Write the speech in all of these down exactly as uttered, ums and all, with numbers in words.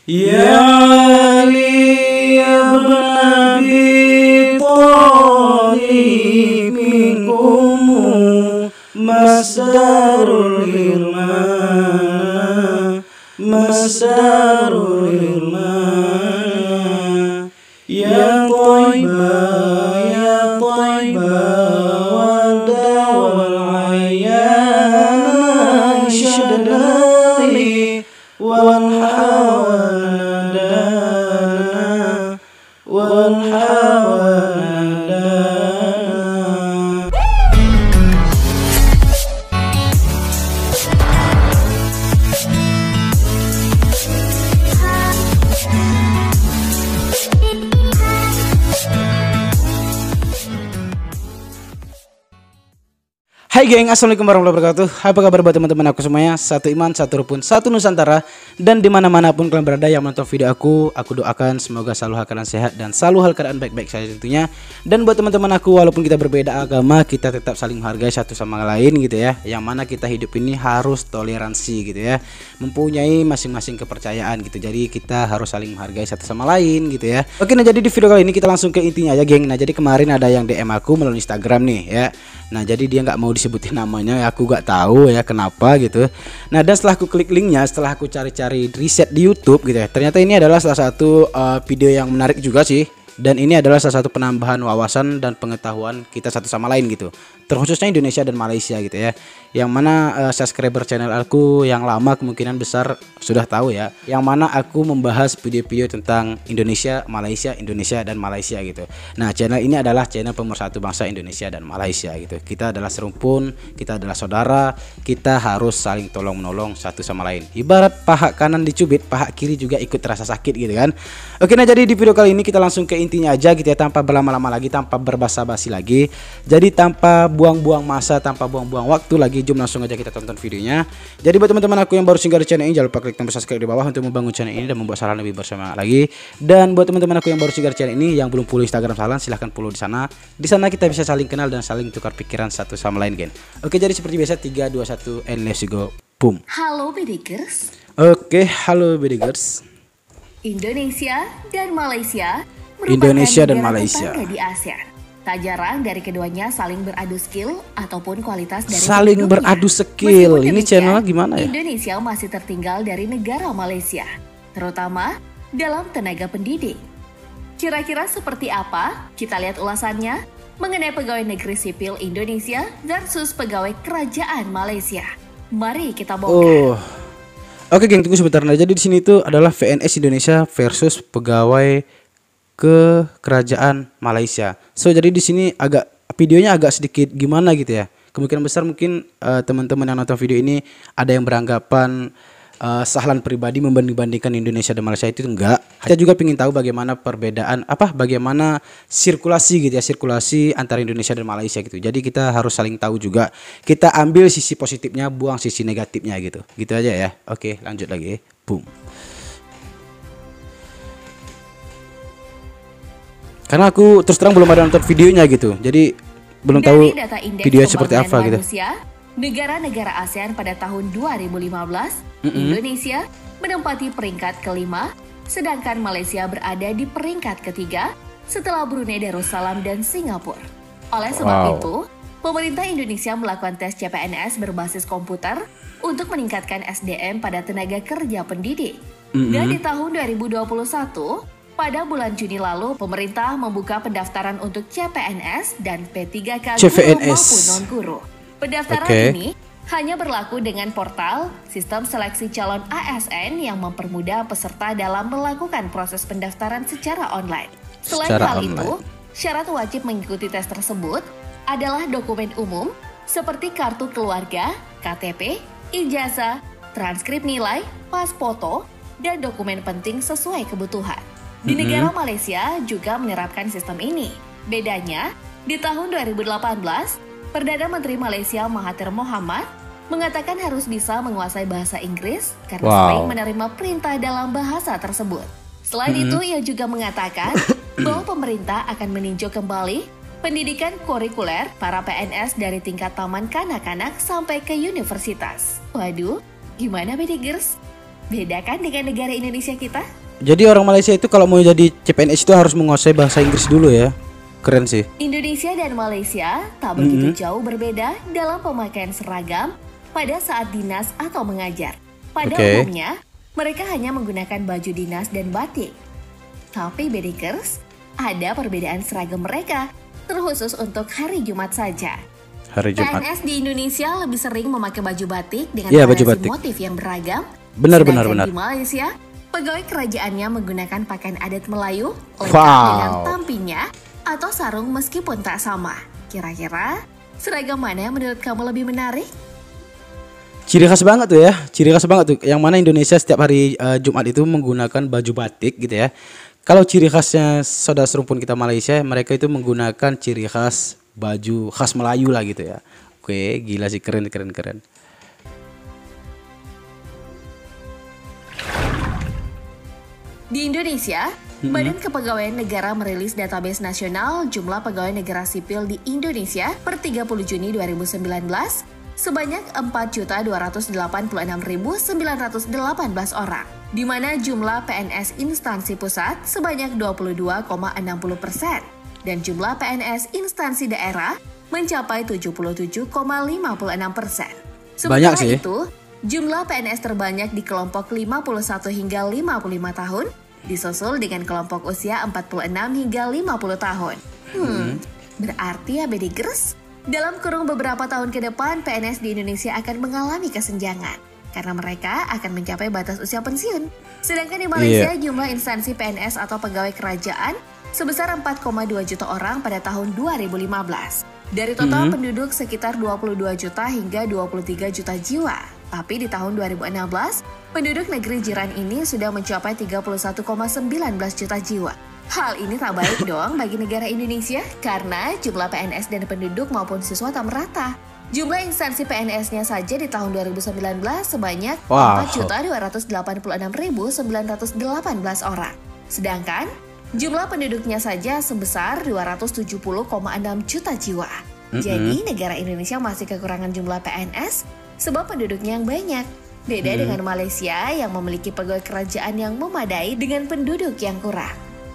يا علي بن أبي طالب منكم مصدر الإيمان مصدر الإيمان يا طيبة يا طيبة ودوا العيان شدني والحوان دانا والحوان دانا. Hai geng, assalamualaikum warahmatullahi wabarakatuh. Apa kabar buat teman-teman aku semuanya? Satu iman, satu rukun, satu nusantara. Dan dimana-mana pun kalian berada yang menonton video aku, aku doakan semoga selalu hal keadaan sehat dan selalu hal keadaan baik-baik saja tentunya. Dan buat teman-teman aku, walaupun kita berbeda agama, kita tetap saling menghargai satu sama lain gitu ya. Yang mana kita hidup ini harus toleransi gitu ya, mempunyai masing-masing kepercayaan gitu. Jadi kita harus saling menghargai satu sama lain gitu ya. Oke, nah jadi di video kali ini kita langsung ke intinya aja geng. Nah jadi kemarin ada yang D M aku melalui Instagram nih ya. Nah jadi dia nggak mau disebutin namanya, aku nggak tahu ya kenapa gitu. Nah dan setelah aku klik linknya, setelah aku cari-cari riset di YouTube gitu ya, ternyata ini adalah salah satu uh, video yang menarik juga sih. Dan ini adalah salah satu penambahan wawasan dan pengetahuan kita satu sama lain gitu, terkhususnya Indonesia dan Malaysia gitu ya. Yang mana uh, subscriber channel aku yang lama kemungkinan besar sudah tahu ya, yang mana aku membahas video-video tentang Indonesia, Malaysia, Indonesia dan Malaysia gitu. Nah channel ini adalah channel pemersatu bangsa Indonesia dan Malaysia gitu. Kita adalah serumpun, kita adalah saudara, kita harus saling tolong menolong satu sama lain. Ibarat paha kanan dicubit, paha kiri juga ikut terasa sakit gitu kan. Oke, nah jadi di video kali ini kita langsung ke intinya aja gitu ya, tanpa berlama-lama lagi, tanpa berbasa-basi lagi. Jadi tanpa buang-buang masa, tanpa buang-buang waktu lagi, jom langsung aja kita tonton videonya. Jadi buat teman-teman aku yang baru singgah di channel ini, jangan lupa klik tombol subscribe di bawah untuk membangun channel ini dan membuat saran lebih bersemangat lagi. Dan buat teman-teman aku yang baru singgah di channel ini, yang belum follow Instagram Salan, silahkan follow di sana. Di sana kita bisa saling kenal dan saling tukar pikiran satu sama lain, gen. Oke, jadi seperti biasa tiga dua satu and let's go. Boom. Halo Bedikers. Oke, halo Bedikers. Indonesia dan Malaysia merupakan Indonesia dan negara Malaysia tetangga di ASEAN. Tak jarang dari keduanya saling beradu skill ataupun kualitas dari saling penduduknya. beradu skill. Meskipun Ini demikian, channel gimana ya? Indonesia masih tertinggal dari negara Malaysia, terutama dalam tenaga pendidik. Kira-kira seperti apa? Kita lihat ulasannya mengenai pegawai negeri sipil Indonesia versus pegawai kerajaan Malaysia. Mari kita bongkar. Oh. Oke, geng, tunggu sebentar. Nah, jadi di sini itu adalah V N S Indonesia versus pegawai ke kerajaan Malaysia. So jadi di sini agak videonya agak sedikit gimana gitu ya. Kemungkinan besar mungkin uh, teman-teman yang nonton video ini ada yang beranggapan uh, Sahlan pribadi membanding-bandingkan Indonesia dan Malaysia, itu enggak. Kita juga ingin tahu bagaimana perbedaan apa bagaimana sirkulasi gitu ya, sirkulasi antara Indonesia dan Malaysia gitu. Jadi kita harus saling tahu juga. Kita ambil sisi positifnya, buang sisi negatifnya gitu. Gitu aja ya. Oke, lanjut lagi. Boom. Karena aku terus terang belum ada nonton videonya gitu, jadi belum tahu videonya seperti apa gitu. Negara-negara ASEAN pada tahun dua ribu lima belas, mm-hmm. Indonesia menempati peringkat kelima, sedangkan Malaysia berada di peringkat ketiga setelah Brunei Darussalam dan Singapura. Oleh sebab wow. itu, pemerintah Indonesia melakukan tes C P N S berbasis komputer untuk meningkatkan S D M pada tenaga kerja pendidik. Mm-hmm. Dan di tahun dua ribu dua puluh satu, pada bulan Juni lalu, pemerintah membuka pendaftaran untuk C P N S dan P tiga K C P N S guru maupun non-guru. Pendaftaran okay. ini hanya berlaku dengan portal sistem seleksi calon A S N yang mempermudah peserta dalam melakukan proses pendaftaran secara online. Selain secara hal online. itu, syarat wajib mengikuti tes tersebut adalah dokumen umum seperti kartu keluarga, K T P, ijazah, transkrip nilai, pas foto, dan dokumen penting sesuai kebutuhan. Di negara Malaysia juga menerapkan sistem ini. Bedanya, di tahun dua ribu delapan belas, Perdana Menteri Malaysia Mahathir Mohamad mengatakan harus bisa menguasai bahasa Inggris karena wow. sering menerima perintah dalam bahasa tersebut. Selain mm-hmm. itu, ia juga mengatakan bahwa pemerintah akan meninjau kembali pendidikan kurikuler para P N S dari tingkat taman kanak-kanak sampai ke universitas. Waduh, gimana Bedikers? Beda kan dengan negara Indonesia kita? Jadi orang Malaysia itu kalau mau jadi C P N S itu harus menguasai bahasa Inggris dulu ya. Keren sih. Indonesia dan Malaysia tak begitu mm-hmm. jauh berbeda dalam pemakaian seragam pada saat dinas atau mengajar. Pada okay. umumnya, mereka hanya menggunakan baju dinas dan batik. Tapi Bedikers, ada perbedaan seragam mereka, terkhusus untuk hari Jumat saja. Hari Jumat. P N S di Indonesia lebih sering memakai baju batik dengan yeah, variasi baju batik. motif yang beragam. Benar, benar, benar. Di Malaysia, pegawai kerajaannya menggunakan pakaian adat Melayu, lengkap wow. dengan tampinya atau sarung meskipun tak sama. Kira-kira seragam mana yang menurut kamu lebih menarik? Ciri khas banget tuh ya, ciri khas banget tuh. Yang mana Indonesia setiap hari uh, Jumat itu menggunakan baju batik gitu ya. Kalau ciri khasnya saudara serumpun kita Malaysia, mereka itu menggunakan ciri khas baju khas Melayu lah gitu ya. Oke, gila sih, keren keren keren. Di Indonesia, mm-hmm. Badan Kepegawaian Negara merilis database nasional jumlah pegawai negara sipil di Indonesia per tiga puluh Juni dua ribu sembilan belas sebanyak empat juta dua ratus delapan puluh enam ribu sembilan ratus delapan belas orang, di mana jumlah P N S instansi pusat sebanyak dua puluh dua koma enam puluh persen dan jumlah P N S instansi daerah mencapai tujuh puluh tujuh koma lima puluh enam persen. Sementara Banyak sih. itu, jumlah P N S terbanyak di kelompok lima puluh satu hingga lima puluh lima tahun, disusul dengan kelompok usia empat puluh enam hingga lima puluh tahun. Hmm, berarti ya Bedikers, dalam kurung beberapa tahun ke depan P N S di Indonesia akan mengalami kesenjangan karena mereka akan mencapai batas usia pensiun. Sedangkan di Malaysia yeah. jumlah instansi P N S atau pegawai kerajaan sebesar empat koma dua juta orang pada tahun dua ribu lima belas. Dari total mm-hmm. penduduk sekitar dua puluh dua juta hingga dua puluh tiga juta jiwa. Tapi di tahun dua ribu enam belas, penduduk negeri jiran ini sudah mencapai tiga puluh satu koma satu sembilan juta jiwa. Hal ini tak baik dong bagi negara Indonesia karena jumlah P N S dan penduduk maupun siswa tak merata. Jumlah instansi P N S-nya saja di tahun dua ribu sembilan belas sebanyak wow. empat juta dua ratus delapan puluh enam ribu sembilan ratus delapan belas orang. Sedangkan jumlah penduduknya saja sebesar dua ratus tujuh puluh koma enam juta jiwa. Mm-hmm. Jadi negara Indonesia masih kekurangan jumlah P N S sebab penduduknya yang banyak. Beda mm-hmm. dengan Malaysia yang memiliki pegawai kerajaan yang memadai dengan penduduk yang kurang.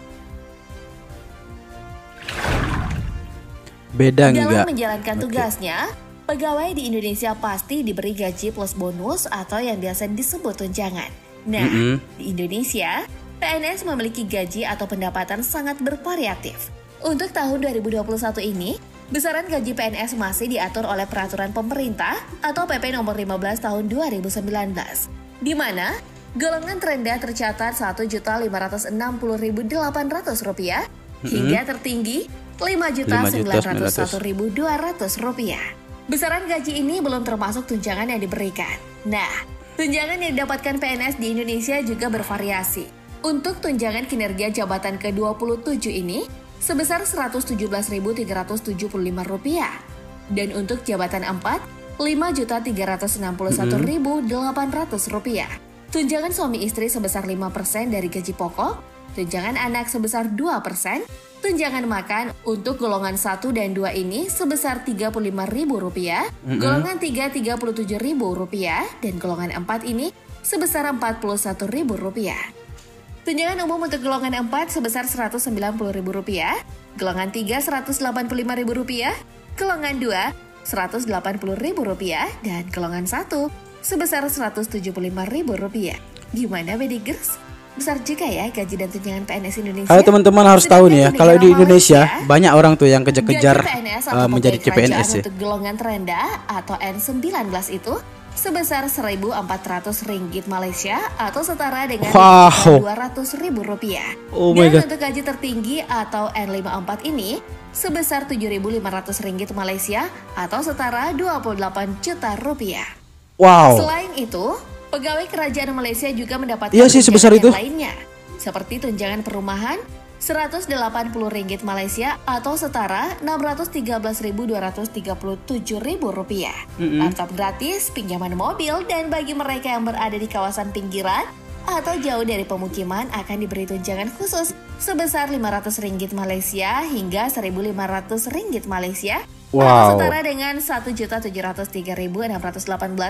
Beda Dalam enggak? menjalankan okay. tugasnya, pegawai di Indonesia pasti diberi gaji plus bonus atau yang biasa disebut tunjangan. Nah, mm-hmm. di Indonesia, P N S memiliki gaji atau pendapatan sangat bervariatif. Untuk tahun dua ribu dua puluh satu ini, besaran gaji P N S masih diatur oleh Peraturan Pemerintah atau P P Nomor lima belas Tahun dua ribu sembilan belas, di mana golongan terendah tercatat satu juta lima ratus enam puluh ribu delapan ratus rupiah mm-hmm. hingga tertinggi lima juta sembilan ratus satu ribu dua ratus rupiah. Besaran gaji ini belum termasuk tunjangan yang diberikan. Nah, tunjangan yang didapatkan P N S di Indonesia juga bervariasi. Untuk tunjangan kinerja jabatan ke dua puluh tujuh ini sebesar seratus tujuh belas ribu tiga ratus tujuh puluh lima rupiah. Dan untuk jabatan empat, lima juta tiga ratus enam puluh satu ribu delapan ratus rupiah. Tunjangan suami istri sebesar lima persen dari gaji pokok, tunjangan anak sebesar dua persen, tunjangan makan untuk golongan satu dan dua ini sebesar tiga puluh lima ribu rupiah, mm-hmm. golongan tiga tiga puluh tujuh ribu rupiah, dan golongan empat ini sebesar empat puluh satu ribu rupiah. Tunjangan umum untuk golongan empat sebesar seratus sembilan puluh ribu rupiah, golongan tiga seratus delapan puluh lima ribu rupiah, golongan dua seratus delapan puluh ribu rupiah, dan golongan satu sebesar seratus tujuh puluh lima ribu rupiah. Gimana Bedikers? Besar juga ya gaji dan tunjangan P N S Indonesia. Kalau teman-teman harus tahu nih ya, kalau di Indonesia Malaysia, banyak orang tuh yang kejar-kejar uh, menjadi C P N S ya. Untuk golongan terendah atau N sembilan belas itu sebesar seribu empat ratus ringgit Malaysia atau setara dengan wow. dua ratus ribu rupiah. Oh dan my God. untuk gaji tertinggi atau N lima puluh empat ini sebesar tujuh ribu lima ratus ringgit Malaysia atau setara dua puluh delapan juta rupiah. Wow. Selain itu, pegawai kerajaan Malaysia juga mendapatkan iya sih, sebesar itu. lainnya, seperti tunjangan perumahan seratus delapan puluh ringgit Malaysia atau setara enam ratus tiga belas ribu dua ratus tiga puluh tujuh ribu rupiah. Mm-hmm. Laptop gratis, pinjaman mobil, dan bagi mereka yang berada di kawasan pinggiran atau jauh dari pemukiman akan diberi tunjangan khusus sebesar lima ratus ringgit Malaysia hingga seribu lima ratus ringgit Malaysia. Wow. Atau setara dengan satu juta tujuh ratus tiga ribu enam ratus delapan belas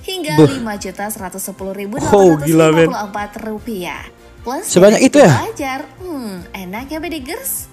hingga lima juta seratus sepuluh ribu Oh, delapan ratus gila, lima men. puluh empat rupiah. Plus Sebanyak itu ya? Wajar. Hmm, enak ya Bedigers?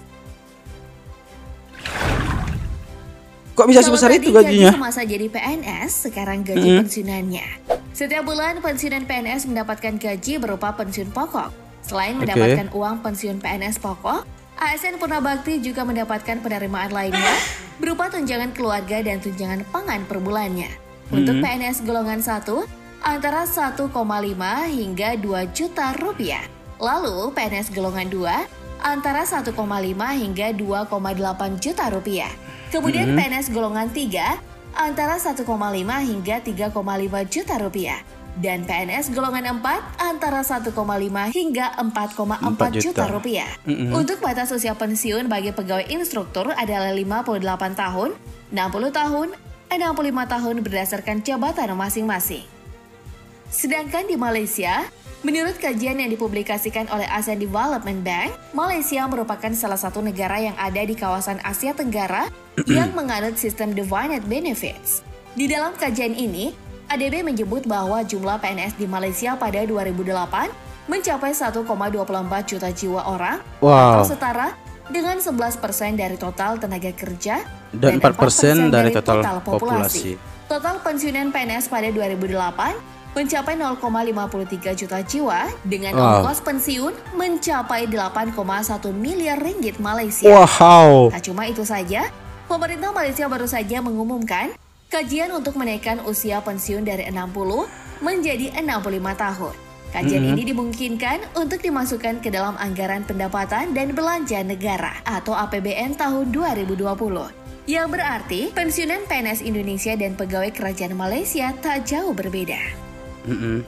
Kok bisa Kalau sebesar tadi itu gajinya? gaji semasa jadi P N S, sekarang gaji Mm-hmm. pensiunannya. Setiap bulan pensiunan P N S mendapatkan gaji berupa pensiun pokok. Selain Oke. mendapatkan uang pensiun P N S pokok, A S N Purnabakti juga mendapatkan penerimaan lainnya berupa tunjangan keluarga dan tunjangan pangan per bulannya. Untuk P N S golongan satu, antara satu koma lima hingga dua juta rupiah. Lalu P N S golongan dua, antara satu koma lima hingga dua koma delapan juta rupiah. Kemudian P N S golongan tiga, antara satu koma lima hingga tiga koma lima juta rupiah. Dan P N S golongan empat, antara satu koma lima hingga empat koma empat juta rupiah. Mm-mm. Untuk batas usia pensiun bagi pegawai instruktur adalah lima puluh delapan tahun, enam puluh tahun, enam puluh lima tahun berdasarkan jabatan masing-masing. Sedangkan di Malaysia, menurut kajian yang dipublikasikan oleh Asian Development Bank, Malaysia merupakan salah satu negara yang ada di kawasan Asia Tenggara yang menganut sistem Defined Benefits. Di dalam kajian ini, A D B menyebut bahwa jumlah P N S di Malaysia pada dua ribu delapan mencapai satu koma dua puluh empat juta jiwa orang, Wow. atau setara dengan sebelas persen dari total tenaga kerja Dan empat persen dari total populasi. Total pensiunan P N S pada dua ribu delapan mencapai nol koma lima tiga juta jiwa dengan Wow. ongkos pensiun mencapai delapan koma satu miliar ringgit Malaysia. Wow. Tak cuma itu saja, pemerintah Malaysia baru saja mengumumkan kajian untuk menaikkan usia pensiun dari enam puluh menjadi enam puluh lima tahun. Kajian Mm-hmm. ini dimungkinkan untuk dimasukkan ke dalam anggaran pendapatan dan belanja negara atau A P B N tahun dua ribu dua puluh. Yang berarti pensiunan P N S Indonesia dan pegawai kerajaan Malaysia tak jauh berbeda. Mm-mm.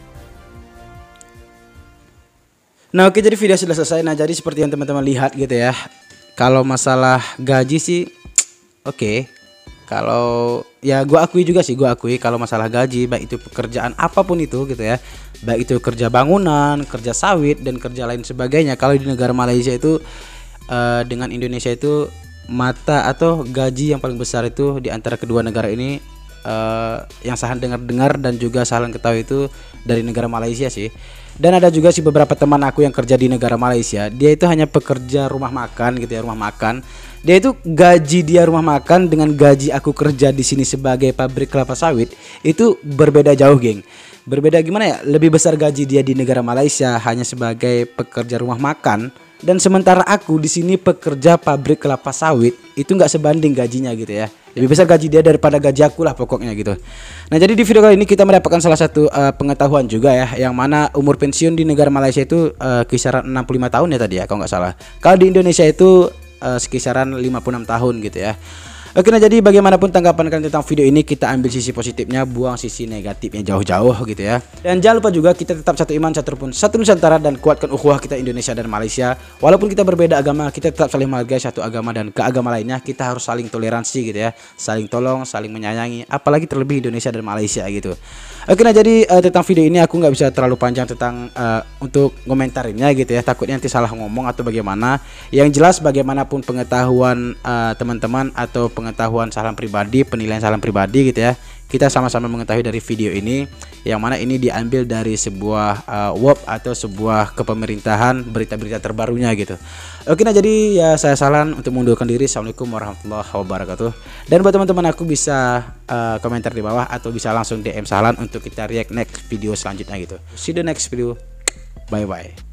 Nah oke, jadi video sudah selesai. Nah jadi seperti yang teman-teman lihat gitu ya, kalau masalah gaji sih oke. Kalau ya gue akui juga sih, gue akui kalau masalah gaji, baik itu pekerjaan apapun itu gitu ya, baik itu kerja bangunan, kerja sawit dan kerja lain sebagainya, kalau di negara Malaysia itu uh, dengan Indonesia itu mata atau gaji yang paling besar itu di antara kedua negara ini, uh, yang saya dengar-dengar dan juga saya ketahui itu dari negara Malaysia sih. Dan ada juga sih beberapa teman aku yang kerja di negara Malaysia, dia itu hanya pekerja rumah makan gitu ya, rumah makan. Dia itu gaji dia rumah makan dengan gaji aku kerja di sini sebagai pabrik kelapa sawit itu berbeda jauh, geng. Berbeda gimana ya? Lebih besar gaji dia di negara Malaysia hanya sebagai pekerja rumah makan, dan sementara aku di sini pekerja pabrik kelapa sawit itu nggak sebanding gajinya gitu ya. Lebih besar gaji dia daripada gaji aku lah pokoknya gitu. Nah jadi di video kali ini kita mendapatkan salah satu uh, pengetahuan juga ya, yang mana umur pensiun di negara Malaysia itu uh, kisaran enam puluh lima tahun ya tadi ya kalau nggak salah. Kalau di Indonesia itu uh, sekisaran lima puluh enam tahun gitu ya. Oke, nah jadi bagaimanapun tanggapan kalian tentang video ini, kita ambil sisi positifnya, buang sisi negatifnya jauh-jauh gitu ya. Dan jangan lupa juga kita tetap satu iman, satu rukun, satu Nusantara, dan kuatkan ukhuwah kita Indonesia dan Malaysia. Walaupun kita berbeda agama, kita tetap saling menghargai satu agama dan ke agama lainnya. Kita harus saling toleransi gitu ya, saling tolong, saling menyayangi, apalagi terlebih Indonesia dan Malaysia gitu. Oke, nah jadi uh, tentang video ini aku nggak bisa terlalu panjang tentang uh, untuk komentarinnya gitu ya, takutnya nanti salah ngomong atau bagaimana. Yang jelas bagaimanapun pengetahuan uh, teman-teman atau pengetahuan salam pribadi, penilaian salam pribadi gitu ya, kita sama-sama mengetahui dari video ini, yang mana ini diambil dari sebuah uh, W O P atau sebuah kepemerintahan, berita-berita terbarunya gitu. Oke, nah jadi ya saya saran untuk mengundurkan diri. Assalamualaikum warahmatullahi wabarakatuh. Dan buat teman-teman aku bisa uh, komentar di bawah atau bisa langsung D M Sahlan untuk kita react next video selanjutnya gitu. See you the next video. Bye bye.